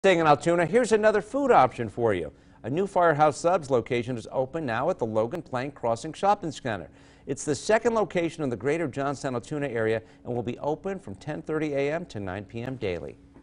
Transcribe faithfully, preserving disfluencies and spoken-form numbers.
Staying in Altoona, here's another food option for you. A new Firehouse Subs location is open now at the Logan Plank Crossing Shopping Center. It's the second location in the greater Johnstown-Altoona area and will be open from ten thirty a m to nine p m daily.